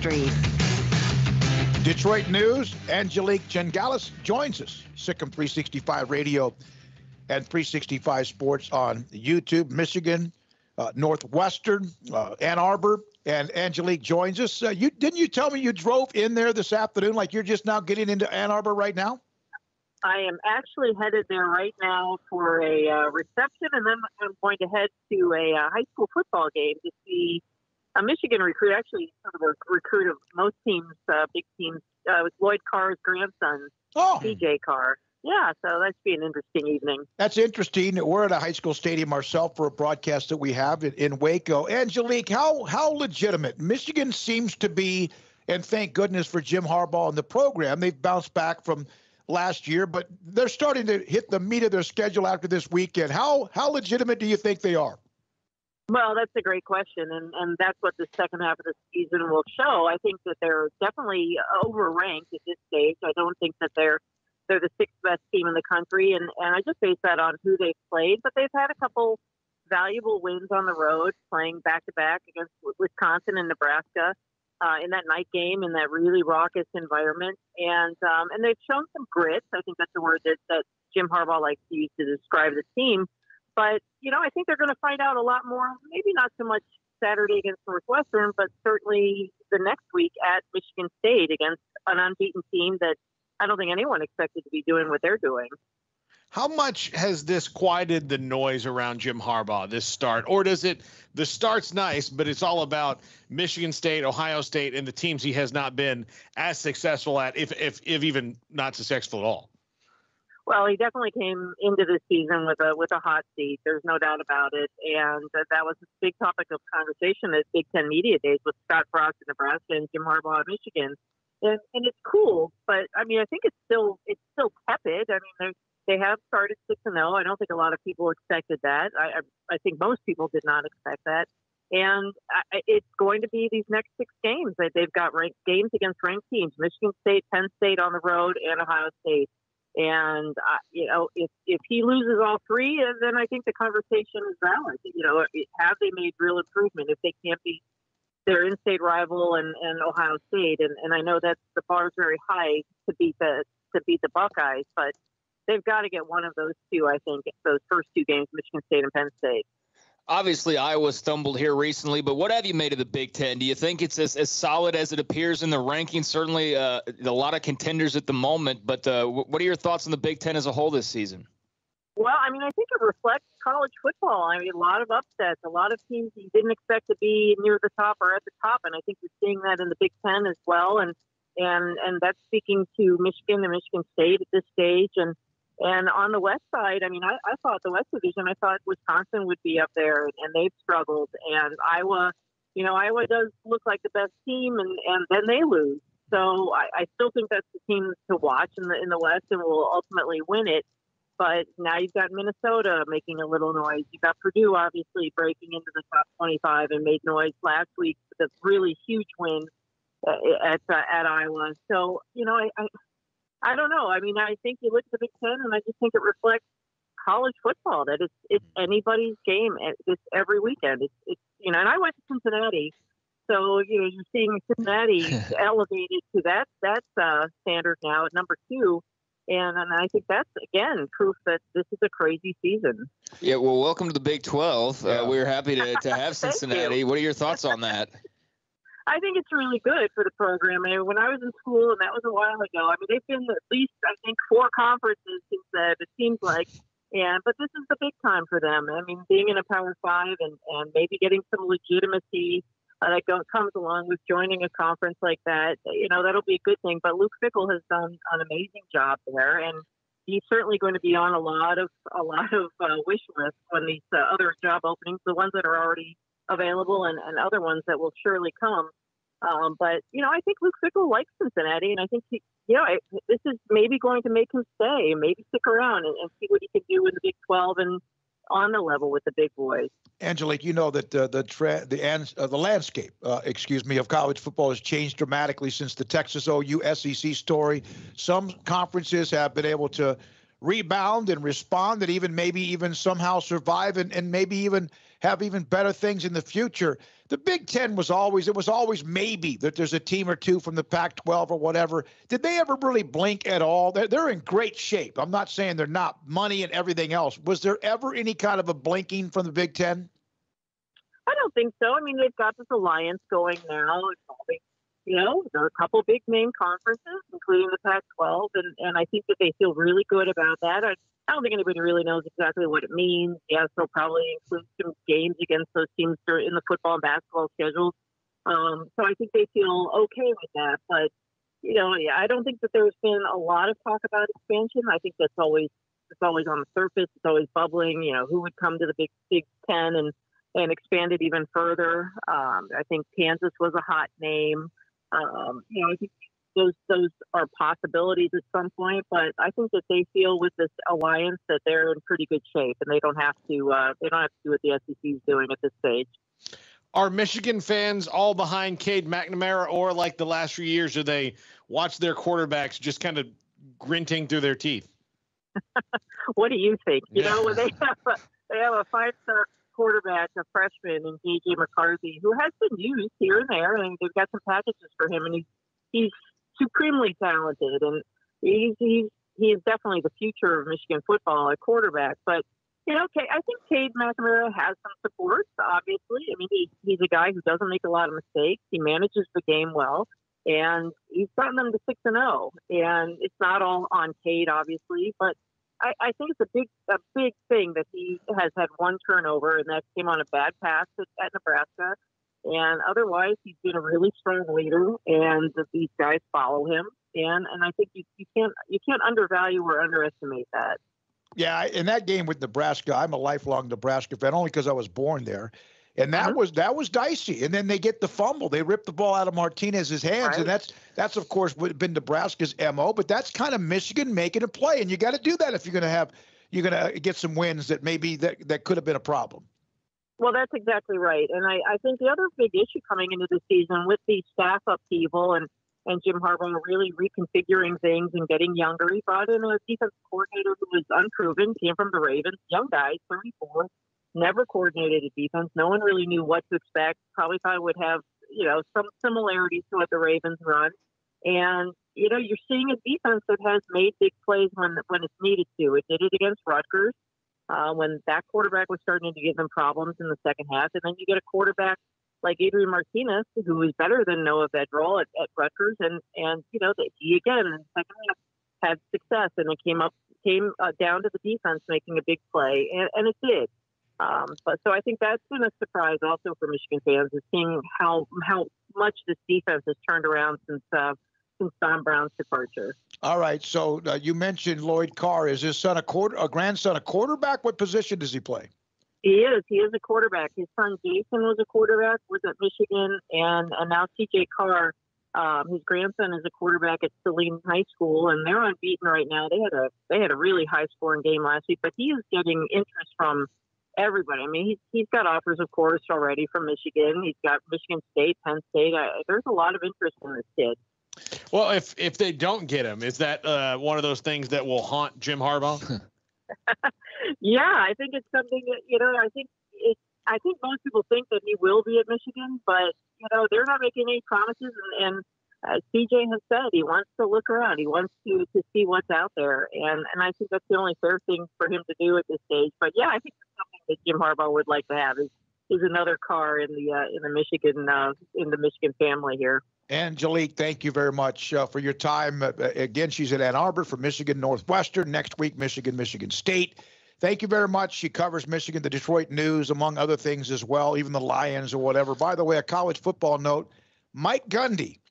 Street. Detroit News, Angelique Gengalis joins us. Sikkim 365 Radio and 365 Sports on YouTube, Michigan, Northwestern, Ann Arbor, and Angelique joins us. Didn't you tell me you drove in there this afternoon, like you're just now getting into Ann Arbor right now? I am actually headed there right now for a reception, and then I'm going to head to a high school football game to see a Michigan recruit, actually sort of a recruit of most teams, big teams, with Lloyd Carr's grandson, TJ Carr. Yeah, so that should be an interesting evening. That's interesting. We're at a high school stadium ourselves for a broadcast that we have in Waco. Angelique, how legitimate? Michigan seems to be, and thank goodness for Jim Harbaugh and the program. They've bounced back from last year, but they're starting to hit the meat of their schedule after this weekend. How legitimate do you think they are? Well, that's a great question, and that's what the second half of the season will show. I think that they're definitely overranked at this stage. I don't think that they're the sixth best team in the country, and I just base that on who they've played. But they've had a couple valuable wins on the road, playing back-to-back against Wisconsin and Nebraska in that night game, in that really raucous environment. And they've shown some grit. I think that's the word that Jim Harbaugh likes to use to describe the team. But, I think they're going to find out a lot more, maybe not so much Saturday against Northwestern, but certainly the next week at Michigan State against an unbeaten team that I don't think anyone expected to be doing what they're doing. How much has this quieted the noise around Jim Harbaugh, this start? Or the start's nice, but it's all about Michigan State, Ohio State, and the teams he has not been as successful at, if even not successful at all? Well, he definitely came into the season with a hot seat. There's no doubt about it. And that was a big topic of conversation at Big Ten Media Days with Scott Frost in Nebraska and Jim Harbaugh in Michigan. And it's cool, but I mean, I think it's still tepid. I mean, they have started 6-0. I don't think a lot of people expected that. I think most people did not expect that. And it's going to be these next 6 games. They've got ranked games against ranked teams: Michigan State, Penn State on the road, and Ohio State. And if he loses all 3, then I think the conversation is valid. Have they made real improvement if they can't beat their in-state rival and Ohio State? And I know that the bar is very high to beat the Buckeyes, but they've got to get one of those two. I think those first 2 games, Michigan State and Penn State. Obviously, Iowa stumbled here recently, but what have you made of the Big Ten? Do you think it's as solid as it appears in the rankings? Certainly a lot of contenders at the moment, but what are your thoughts on the Big Ten as a whole this season? Well, I mean, I think it reflects college football. I mean, a lot of upsets, a lot of teams you didn't expect to be near the top or at the top, and I think you're seeing that in the Big Ten as well. And that's speaking to Michigan and Michigan State at this stage. And on the West side, I mean, I thought the West Division, I thought Wisconsin would be up there, and they've struggled. And Iowa does look like the best team, and then they lose. So I still think that's the team to watch in the West and will ultimately win it. But now you've got Minnesota making a little noise. You've got Purdue obviously breaking into the top 25 and made noise last week with a really huge win at Iowa. So, I don't know. I mean, I think you look at the Big Ten, and I just think it reflects college football, that it's anybody's game every weekend. And I went to Cincinnati, so you're seeing Cincinnati elevated to that standard now at number 2. And I think that's, again, proof that this is a crazy season. Yeah, well, welcome to the Big 12. We're happy to have Cincinnati. What are your thoughts on that? I think it's really good for the program. I mean, when I was in school, and that was a while ago, I mean, they've been at least, I think, 4 conferences since then, it seems like. But this is the big time for them. I mean, being in a Power 5 and maybe getting some legitimacy that comes along with joining a conference like that, that'll be a good thing. But Luke Fickell has done an amazing job there, and he's certainly going to be on a lot of wish lists when these other job openings, the ones that are already available and other ones that will surely come. But I think Luke Fickell likes Cincinnati, and I think this is maybe going to make him stay, maybe stick around and see what he can do in the Big 12 and on the level with the big boys. Angelique, you know that the landscape, of college football has changed dramatically since the Texas OU SEC story. Some conferences have been able to rebound and respond, and maybe even somehow survive and maybe even have even better things in the future. The Big Ten was always maybe that there's a team or two from the Pac-12 or whatever. Did they ever really blink at all? They're in great shape. I'm not saying they're not, money and everything else. Was there ever any kind of a blinking from the Big Ten? I don't think so. I mean, they've got this alliance going now. There are a couple big name conferences, including the Pac-12, and I think that they feel really good about that. I don't think anybody really knows exactly what it means. Yes, they'll probably include some games against those teams in the football and basketball schedules. So I think they feel okay with that. But, I don't think that there's been a lot of talk about expansion. I think it's always on the surface. It's always bubbling. Who would come to the Big Ten and expand it even further. I think Kansas was a hot name. I think those are possibilities at some point, but I think that they feel with this alliance that they're in pretty good shape, and they don't have to do what the SEC is doing at this stage. Are Michigan fans all behind Cade McNamara, or like the last few years, do they watch their quarterbacks just kind of grinting through their teeth? What do you think? When they have a 5-star quarterback, a freshman, and J.J. McCarthy, who has been used here and there, and they've got some packages for him, and he's supremely talented, and he is definitely the future of Michigan football at quarterback. But I think Cade McNamara has some support. Obviously, I mean he's a guy who doesn't make a lot of mistakes. He manages the game well, and he's gotten them to 6-0. And it's not all on Cade, obviously, but I think it's a big thing that he has had one turnover, and that came on a bad pass at Nebraska. And otherwise, he's been a really strong leader, and these guys follow him. And I think you can't undervalue or underestimate that. Yeah, in that game with Nebraska, I'm a lifelong Nebraska fan only because I was born there, and that was dicey. And then they get the fumble, they rip the ball out of Martinez's hands, right. And that's of course been Nebraska's MO. But that's kind of Michigan making a play, and you got to do that if you're gonna get some wins that maybe that could have been a problem. Well, that's exactly right. And I think the other big issue coming into the season with the staff upheaval and Jim Harbaugh really reconfiguring things and getting younger, he brought in a defensive coordinator who was unproven, came from the Ravens, young guy, 34, never coordinated a defense. No one really knew what to expect. Probably thought it would have, some similarities to what the Ravens run. And, you're seeing a defense that has made big plays when it's needed to. It did it against Rutgers. When that quarterback was starting to give them problems in the second half. And then you get a quarterback like Adrian Martinez, who is better than Noah Vedral at Rutgers. And he again in the second half had success, and it came down to the defense making a big play, and it did. But so I think that's been a surprise also for Michigan fans, is seeing how much this defense has turned around since Don Brown's departure. All right, so you mentioned Lloyd Carr. Is his son a grandson a quarterback? What position does he play? He is a quarterback. His son Jason was a quarterback, was at Michigan, and now TJ Carr, his grandson, is a quarterback at Saline High School, and they're unbeaten right now. They had a really high scoring game last week, but he is getting interest from everybody. I mean, he's got offers, of course, already from Michigan. He's got Michigan State, Penn State. There's a lot of interest in this kid. Well, if they don't get him, is that one of those things that will haunt Jim Harbaugh? Yeah, I think it's something that, I think most people think that he will be at Michigan, but, they're not making any promises. And as CJ has said, he wants to look around. He wants to see what's out there. And I think that's the only fair thing for him to do at this stage. But yeah, I think it's something that Jim Harbaugh would like to have is another car in the Michigan family here. Angelique, thank you very much for your time. Again, she's at Ann Arbor for Michigan Northwestern. Next week, Michigan State. Thank you very much. She covers Michigan, the Detroit News, among other things as well, even the Lions or whatever. By the way, a college football note, Mike Gundy